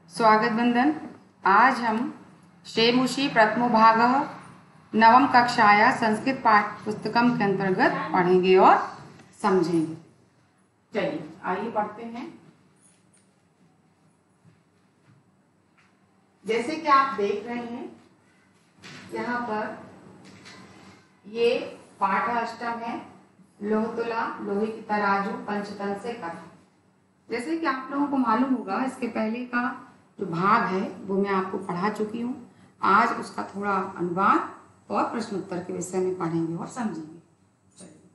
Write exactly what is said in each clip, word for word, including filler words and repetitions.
स्वागत बंदन। आज हम शेमुषी प्रथमो भाग नवम कक्षाया संस्कृत पाठ पुस्तकम के अंतर्गत पढ़ेंगे और समझेंगे। चलिए आइए पढ़ते हैं। जैसे कि आप देख रहे हैं यहाँ पर ये पाठ अष्टम है, लोह तुला, लोहे की तराजू, पंचतंत्र से कथा। जैसे कि आप लोगों को मालूम होगा, इसके पहले का जो भाग है वो मैं आपको पढ़ा चुकी हूँ। आज उसका थोड़ा अनुवाद और प्रश्न उत्तर के विषय में पढ़ेंगे और समझेंगे। चलिए,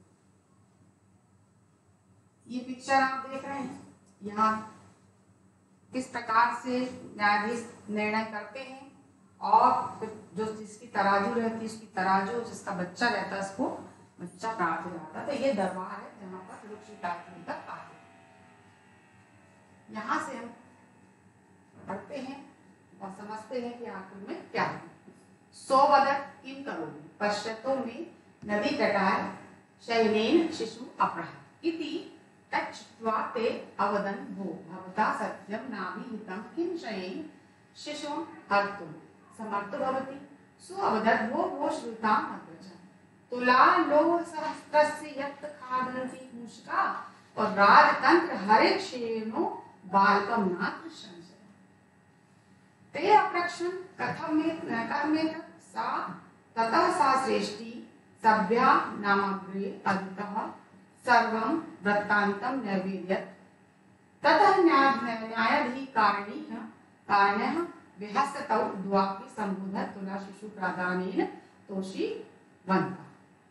ये पिक्चर आप देख रहे हैं, यहाँ किस प्रकार से न्यायाधीश निर्णय करते हैं और जो जिसकी तराजू रहती है उसकी तराजू, जिसका बच्चा रहता है उसको बच्चा प्राप्त हो जाता है। तो ये दरबार है जहाँ पर लोग शिकायत लेकर आते हैं। यहाँ से हम पढ़ते हैं और समझते हैं कि आखिर में क्या है। सौ बदक किम करोमि पश्यतो में नदी तटाय शयनेन शिशु अपरः इति तच्छ्रुत्वा ते अवदन् भो भवता सत्यं नाभिहितं किं शयेन शिशुं हर्तुं समर्थो भवति। सो अवदत् भो भो श्रुतां अग्रज तुला लोह सहस्त्रस्य यत् खादन्ति मूषका और राजतंत्र हरे क्षेनो बालकं नात्र संशय ते अप्रक्षण कथम में कर्मेत सा ततः सा श्रेष्ठी सभ्या नामग्रे अदितः सर्वं वृत्तान्तं नैवेद्यत् ततः न्यायाधिकारिणीः कारणः विहस्तौ द्वापि सम्बुधः तुला शिशु प्रादानेन तोषी वन्ता।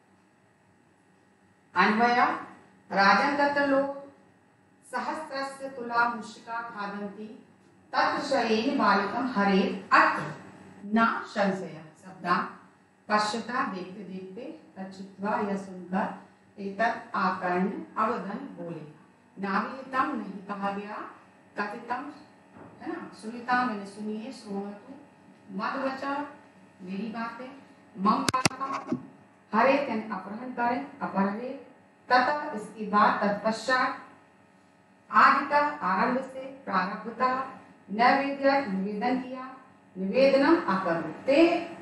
अन्वय राजन् तत्र लोक सहस्रस्य तुला मूषिका खादन्ति तत्र शयेन बालकं हरेत् अत्र न संशय। शब्दा पश्यता देखते देखते तच्छ्रुत्वा यह सुनकर एतत् आकर्ण्य अवदन् बोले। नाभिहितं नहीं कहा गया, कथितं है ना, सुनिता मैंने सुनिए, श्रोणतु मद वचा मेरी बातें, मम बालकं हरे तेन अपहरण करें अपहरे तथा इसके बाद तत्पश्चात आदितः आरंभ से प्रारब्धतः नैवेद्य निवेदन किया, निवेदनम अकरुते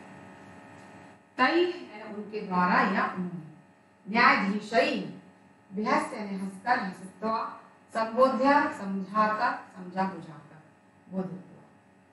तई उनके द्वारा या न्यायाधीशई विहस्य ने हंसकर हंसत्वा संबोध्य समझाकर समझा बुझाकर बोध हुआ।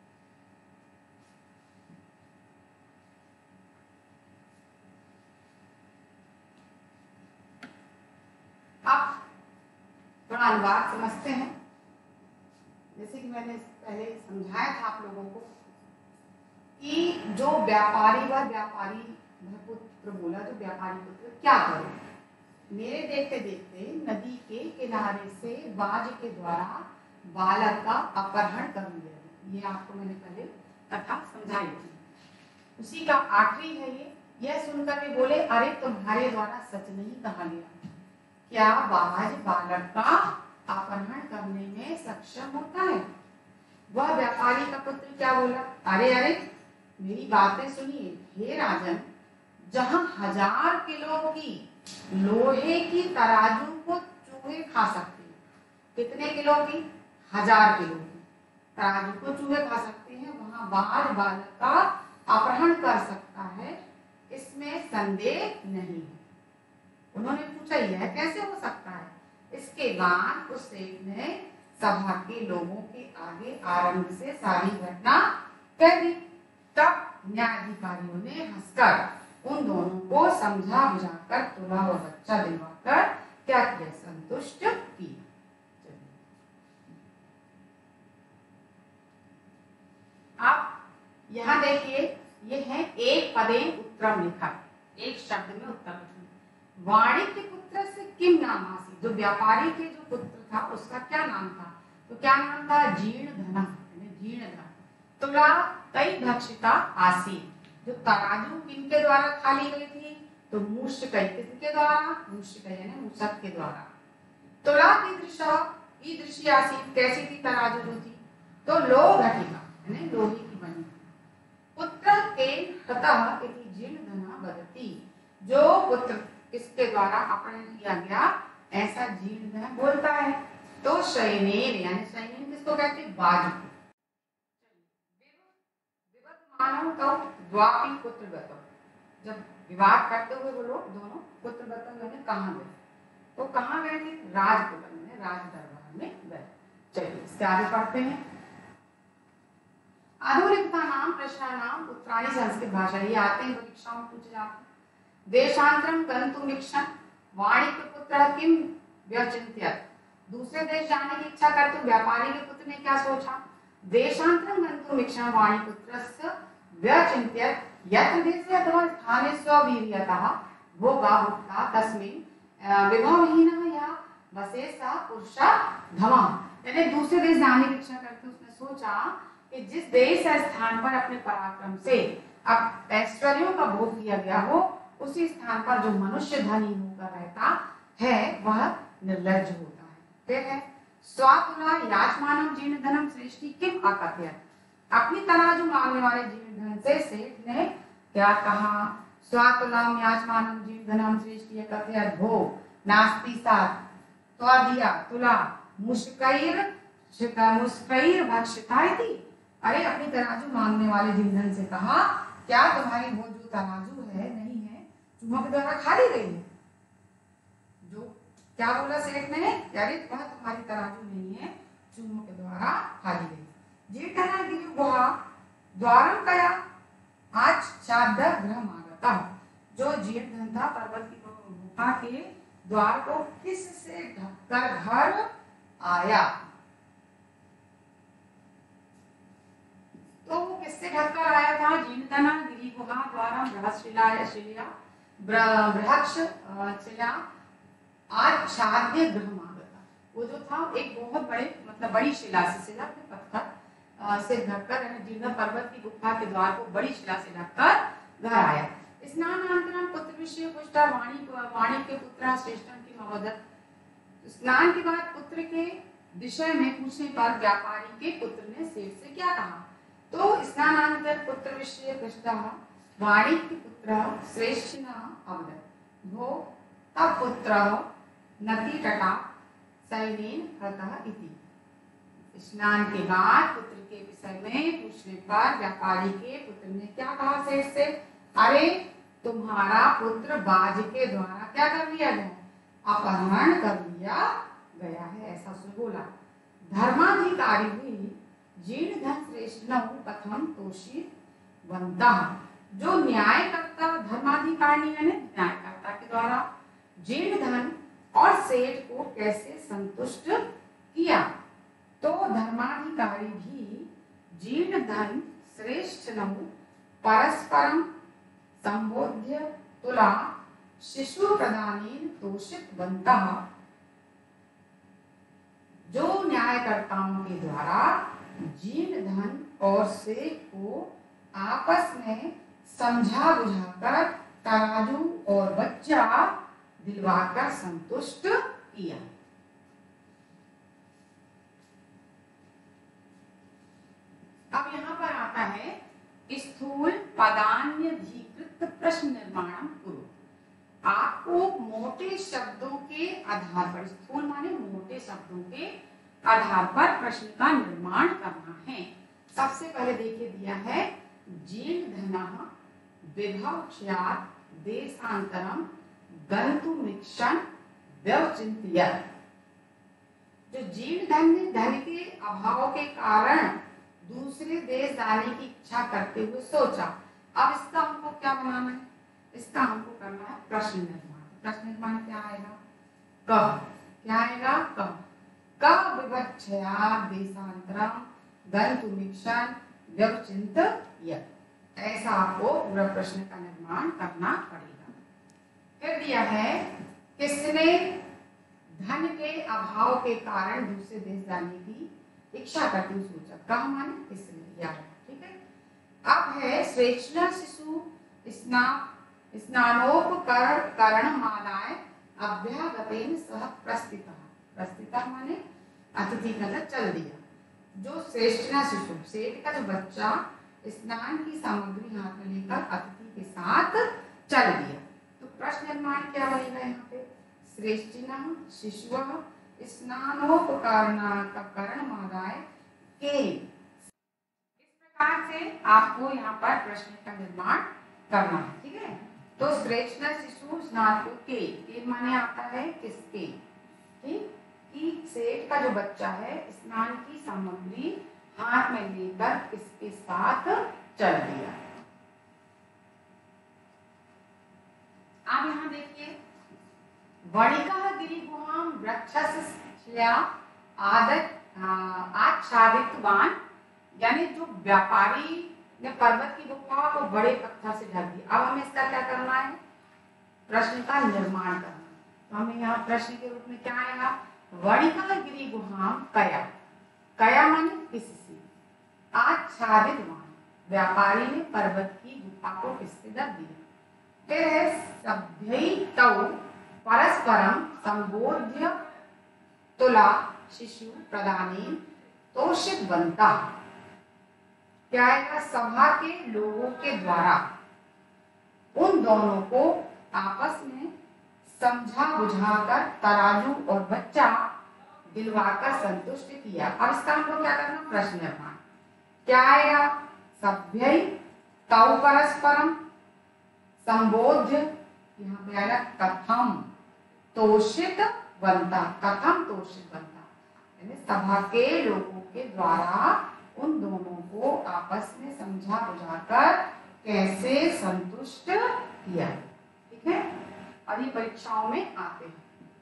अब थोड़ा अनुवाद समझते हैं। जैसे कि मैंने पहले समझाया था आप लोगों को कि जो व्यापारी व व्यापारी पुत्र बोला, जो व्यापारी पुत्र क्या करो, मेरे देखते देखते नदी के किनारे से बाज के द्वारा बालक का अपहरण कर लिया। ये आपको मैंने पहले कथा समझाई थी, उसी का आखिरी है ये। यह सुनकर वे बोले, अरे तुम्हारे द्वारा सच नहीं कहा गया, क्या बाज बालक का अपहरण करने में सक्षम होता है? वह व्यापारी का पुत्र क्या बोला, अरे अरे मेरी बातें सुनिए हे राजन, जहां हजार किलो की लोहे की तराजू को चूहे खा सकते हैं, कितने किलो की? हजार किलो की तराजू को चूहे खा सकते हैं, वहां बाल बालक का अपहरण कर सकता है, इसमें संदेह नहीं है। उन्होंने पूछा यह कैसे हो सकता है? इसके बाद उस सेठ ने सभा के लोगों के आगे आरंभ से सारी घटना कह दी। तब न्यायाधिकारियों ने हंसकर उन दोनों को समझा बुझाकर तुला व बच्चा दिलवाकर क्या किया? संतुष्ट किया। अब यहाँ देखिए, ये है एक पदे उत्तरम लिखा, एक शब्द में उत्तर लिखा। वाणिज्य पुत्र से किम नाम आसी, जो व्यापारी के जो पुत्र था उसका क्या नाम था? तो क्या नाम था? जीर्ण धना, जीर्ण धन। तुला कई भक्षिता आसी, जो तराजू किनके द्वारा खा ली गई थी? तो मूषकई, किसके द्वारा? मूषकई यानी मूषक के द्वारा। तुला की दृशा ईदृशी आसी, कैसी थी तराजू जो थी? तो लोह घटिका यानी लोहे की बनी। पुत्र के हतः इति जीर्ण धना वदति, जो पुत्र इसके द्वारा अपहरण किया गया ऐसा जीर्ण धन बोलता है। तो शयनेन यानी शयनेन किसको कहते हैं? बाज को। तौ द्वापि पुत्र गतौ, जब विवाह करते हुए वो लोग दोनों पुत्र गतौ यानी कहाँ गए, तो कहाँ गए थे, राजपुत्र में, राज दरबार में गए। चलिए इसके आगे पढ़ते हैं। आधुनिकता नाम प्रश्नानाम उत्तराणी संस्कृत भाषा, ये आते हैं परीक्षाओं में पूछे जाते हैं। देशांतरम गंतुमिच्छन् वाणिज्यपुत्रः किम व्यचिन्त्यत्, दूसरे देश जाने की इच्छा करते व्यापारी के पुत्र ने क्या सोचा, देशांतरम गंतुमिच्छन् वाणिज्यपुत्रस्य व्यचिन्त्यत् यत् देशे अथवा स्थाने स्ववीर्यतः भोगा भुक्ता तस्मिन् विभवहीनः या वसेसा पुरुषा धमा, यानी दूसरे देश जाने की इच्छा करते उसने सोचा कि जिस देश या स्थान पर अपने पराक्रम से अब ऐश्वर्यों का भोग किया गया हो, उसी स्थान पर जो मनुष्य धनी होकर रहता है वह निर्लज्ज होता है। ठीक है, स्वातुला याचमानम जीर्ण धनम श्रेष्ठी किम अकथयत्, अपनी तराजू मांगने वाले जीर्ण धन से सेठ ने क्या कहा, स्वातुलाम याचमानम जीर्ण धनम श्रेष्ठी अकथयत् भो नास्ति सात त्वादिया तुला मुश्कैर मुश्कैर भक्षिताइति, अरे अपनी तराजू मांगने वाले जीर्ण से कहा क्या तुम्हारी वो जो तराजू है नहीं है चूहों के द्वारा खा ली गई है, जो क्या बोला सेठ ने, अरे वह तुम्हारी तराजू नहीं है चूहों के द्वारा खा ली गई। जीठना दिव्य गुहा द्वारम कया आज चाद ग्रह मागता, जो जीर्ण धन था पर्वत की गुफा के द्वार को किस से ढककर घर आया, तो वो किससे ढककर आया था, जीर्णधना गिरी गुहा द्वारा बृहस्शिला शिला बृहक्ष शिला आच्छाद्य ग्रह मागता, वो जो था एक बहुत बड़े मतलब बड़ी शिला से, शिला के पत्थर से ढककर यानी जीर्ण पर्वत की गुफा के द्वार को बड़ी शिला से ढककर घर आया। स्नानांतरम पुत्र विषय पुष्टा वाणी वाणी के पुत्र श्रेष्ठम की मवदत, स्नान के बाद पुत्र के विषय में पूछने पर व्यापारी के पुत्र ने सेठ से क्या कहा, तो स्नानांतर पुत्र विषय पुष्टा वाणी के पुत्र श्रेष्ठिना अवदत् भो तब पुत्र नति तटा सैनेन हतः इति, स्नान के बाद पुत्र के विषय में पूछने पर व्यापारी के पुत्र ने क्या कहा सेठ से, अरे तुम्हारा पुत्र बाज के द्वारा क्या कर लिया गया, अपहरण कर लिया गया है, ऐसा उसने बोला। धर्माधिकारी हुई जीर्ण धन श्रेष्ठ न कथम तोषित बनता, जो न्यायकर्ता धर्माधिकारी यानी न्यायकर्ता के द्वारा जीर्ण धन और सेठ को कैसे संतुष्ट किया, तो धर्माधिकारी भी जीर्ण धन श्रेष्ठ न परस्परम संबोध्य तुला शिशु प्रदानीन तोषित बनता, जो न्यायकर्ताओं के द्वारा जीर्ण धन और सेठ को आपस में समझा बुझाकर तराजू और बच्चा दिलवाकर संतुष्ट किया। अब यहाँ पर आता है स्थूल पदान्यधिकृत प्रश्न निर्माण करो, आपको मोटे शब्दों के आधार पर, स्थूल माने मोटे शब्दों के आधार पर प्रश्न का निर्माण करना है। सबसे पहले देखिए दिया है जीर्ण धनः विभवक्ष्यात् देशांतरम गन्तुमिच्छन् व्यवचिन्तयत्, जो जीर्ण धन ने धन के अभाव के कारण दूसरे देश जाने की इच्छा करते हुए सोचा। अब इसका हमको क्या बनाना है, इसका हमको करना है प्रश्न निर्माण। प्रश्न निर्माण क्या आएगा, कब, क्या आएगा कब, कब विवक्षयात् देशांतरम गन्तुमिच्छन् व्यवचिन्तयत्, ऐसा आपको पूरा प्रश्न का निर्माण करना पड़ेगा। फिर दिया है किसने धन के अभाव के कारण दूसरे देश जाने की इच्छा करते हुए सोचा, कहा माने किसने, याद, ठीक है। अब है श्रेष्ठा शिशु स्नान स्नानोपकरण करण मादाय अभ्यागतेन सह प्रस्थितः, प्रस्थितः माने अतिथि का चल दिया, जो श्रेष्ठा शिशु सेठ का जो बच्चा स्नान की सामग्री हाथ में लेकर अतिथि के साथ चल दिया। तो प्रश्न निर्माण क्या बनेगा यहाँ पे, श्रेष्ठिना शिशुः स्नानोपकरण करण मादाय के, इस प्रकार से आपको यहाँ पर प्रश्न का निर्माण करना है, ठीक है। तो श्रेष्ठ शिशु स्नातु के, के माने आता है किसके, ठीक, कि सेठ का जो बच्चा है स्नान की सामग्री हाथ में लेकर किसके साथ चल दिया। आप यहाँ देखिए, वणिका गिरी गुहाम वृक्षस्य आदत आच्छादितवान, यानी जो व्यापारी ने पर्वत की गुफा को बड़े पत्थर से ढक दिया। अब हमें इसका क्या करना है, प्रश्न का निर्माण करना। तो हमें यहाँ प्रश्न के रूप में क्या आएगा, वणिका गिरी गुहाम कया, कया माने किससे, आच्छादितवान, व्यापारी ने पर्वत की गुफा को किससे ढक दिया। फिर है सभ्यैतौ परस्परम संबोध्य तुला शिशु प्रदानेन तोषितवन्तः, क्या है, सभा के लोगों के द्वारा उन दोनों को आपस में समझा बुझाकर तराजू और बच्चा दिलवाकर संतुष्ट किया। अब इसका हमको क्या करना, प्रश्न निर्माण। क्या आएगा, सभ्य तौ परस्परम संबोध्य, यहाँ पे आएगा कथम तोषित बनता, कथम तोषित बनता, यानी सभा के लोगों के द्वारा उन दोनों को आपस में समझा बुझाकर कैसे संतुष्ट किया, ठीक है। और ये परीक्षाओं में आते हैं।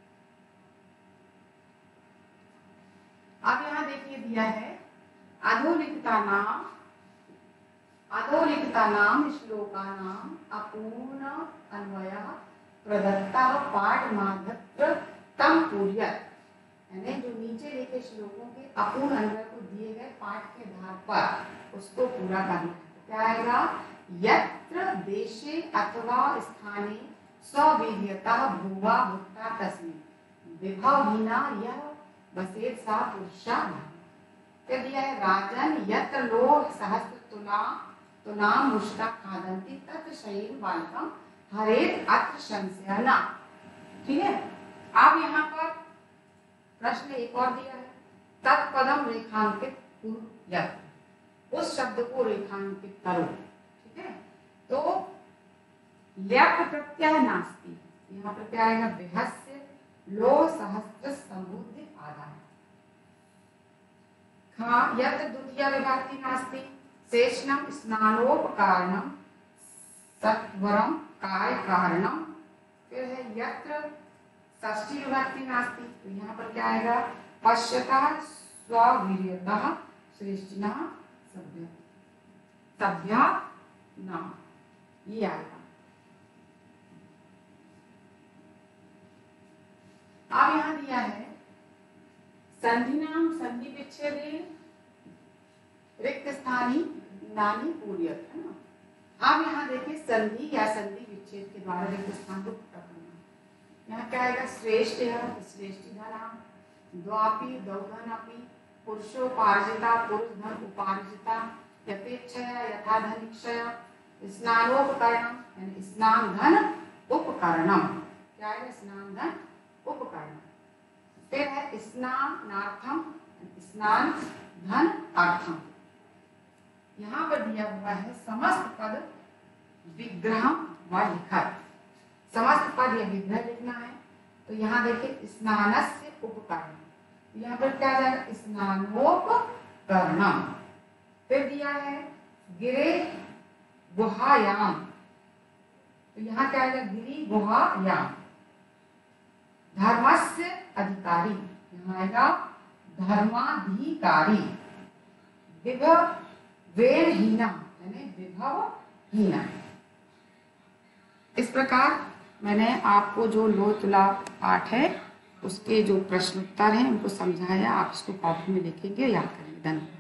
अब यहाँ देखिए दिया है अधोलिखिता नाम, अधोलिखिता नाम श्लोका नाम अपूर्ण अन्वय प्रदत्ता पाठ माधत्र तम पूर्यत, यानी जो नीचे लिखे श्लोकों के अपूर्ण अन्वय को दिए गए पाठ के आधार पर उसको पूरा करना है। क्या आएगा, यत्र देशे अथवा स्थाने स्वविधीयता भुवा भुक्ता तस्मिन् विभवहीना यह बसेत सा पुरुषा। फिर दिया है राजन यत्र लोह सहस्त्र तुला तुलाम मुष्टा खादन्ति तत्र शयेन बालकम हरेत अत्र संशय न, ठीक है। अब यहाँ पर प्रश्न एक और दिया है, तत्पदम रेखांकित कुरु यत्, उस शब्द को रेखांकित करो, ठीक है। तो ल्यप प्रत्यय नास्ति, यहाँ पर क्या आएगा, विहस्य लो सहस्त्र संबुद्धि आधार। खा यत् द्वितीय विभक्ति नास्ति, शेषणम स्नानोपकारणम सत्वरम काय कारणम। फिर है यत्र षष्ठी विभक्ति नास्ति, तो यहाँ पर क्या आएगा, पश्यता स्ववीर्यतः श्रेष्ठिना सभ्य सभ्या नाम, ये आएगा। अब यहाँ दिया है संधि नाम संधि विच्छेदे रिक्त स्थानी नानी पूर्यत, है ना। अब यहाँ देखिए संधि या संधि विच्छेद के द्वारा रिक्त स्थान को पूरा करना। यहाँ क्या आएगा, श्रेष्ठ है श्रेष्ठी धना, द्वापी दौधन अपि, पुरुषोपार्जिता पुरुष धन उपार्जिता, यथेच्छया यथा धनिक्षय, स्नानोपकरणम यानी स्नान धन उपकरणम, क्या है, स्नान धन उपकरण। फिर है स्नानार्थम, स्नान धन अर्थम। यहाँ पर दिया हुआ है समस्त पद विग्रह व लिखत, समस्त पद या विग्रह लिखना है। तो यहाँ देखिए स्नानस्य उपकरण, यहाँ पर क्या जाएगा, स्नानोपकरणम। फिर दिया है गिरे गुहायाम, तो यहाँ क्या आएगा, गिरी गुहायाम। धर्मस्य अधिकारी, यहाँ आएगा धर्माधिकारी। विभव वेरहीना यानी विभवहीना। इस प्रकार मैंने आपको जो लो तुला पाठ है उसके जो प्रश्न उत्तर हैं उनको समझाया। आप इसको कॉपी में लिखेंगे, याद करेंगे। धन्यवाद।